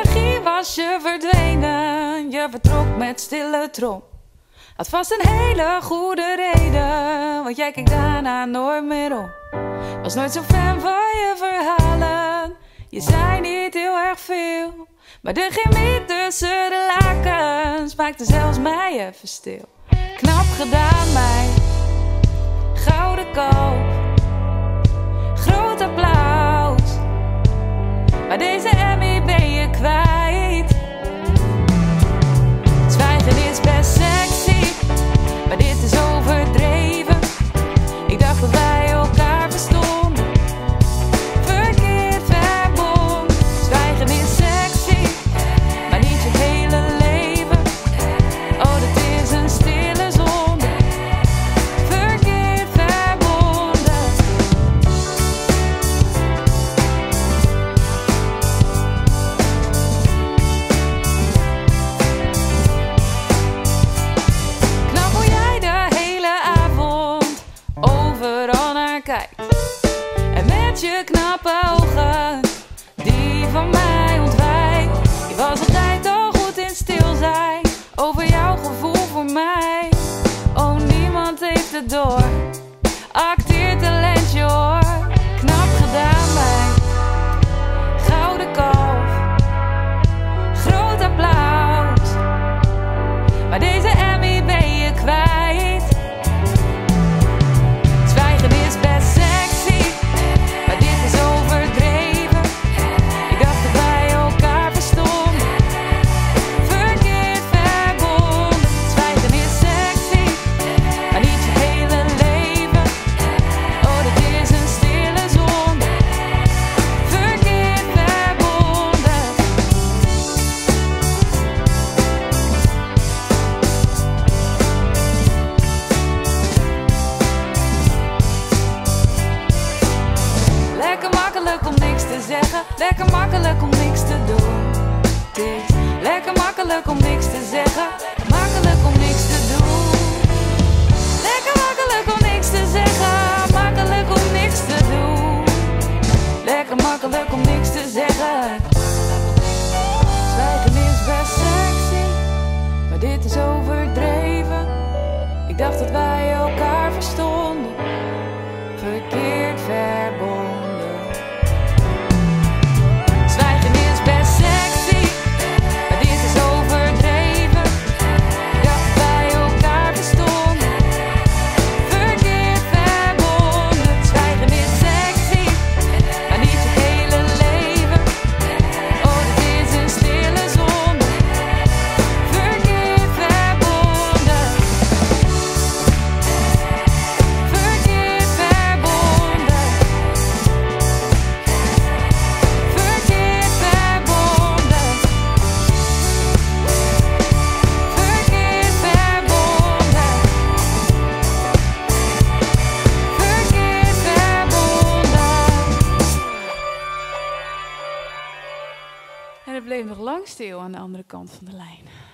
magie was je verdwenen. Je vertrok met stille trom. Had vast een hele goede reden, want jij keek daarna nooit meer om. Was nooit zo fan van je verhalen. Je zei niet heel erg veel, maar de chemie tussen de lakens maakte zelfs mij even stil. Knap gedaan, meid. Gouden koop. Groot applaus. Maar deze Emmy ben je kwijt. Zwijgen is best sexy, maar dit is overdreven. Ik dacht dat wij elkaar verstonden. Verkeerd verbonden. Zwijgen is sexy, maar niet je hele leven. Oh, dat is een stille zonde. Verkeerd verbonden. Knap hoe jij de hele avond overal naar kijkt. En met je knappe ogen die van mij ontwijkt. Je was altijd al goed in stil zijn over jouw gevoel voor mij. Oh, niemand heeft het door. Acteertalentje hoor. Knap gedaan, meid. Gouden kalf. Groot applaus. Maar deze Emmy ben je kwijt. Zwijgen is best sexy, maar dit is overdreven. Ik dacht dat wij elkaar verstonden. Verkeerd verbonden. Zwijgen is sexy, maar niet je hele leven. Oh, dat is een stille zonde. Verkeerd verbonden. Lekker makkelijk om niks te zeggen, lekker makkelijk om niks te doen. Het is lekker makkelijk om niks te zeggen, makkelijk om niks te doen. Lekker makkelijk om niks te zeggen, makkelijk om niks te doen. Lekker makkelijk om niks te zeggen. Zwijgen is best sexy, maar dit is overdreven. Ik dacht dat wij elkaar verstonden. Verkeerd verbonden. Zwijgen is best sexy, maar dit is overdreven. Ik dacht dat wij elkaar verstonden. Verkeerd verbonden. Zwijgen is sexy, maar niet je hele leven. Oh, dit is een stille zonde. Verkeerd verbonden. Verkeerd verbonden. Verkeerd verbonden. Verkeerd verbonden. Verkeerd verbonden. En het bleef nog lang stil aan de andere kant van de lijn.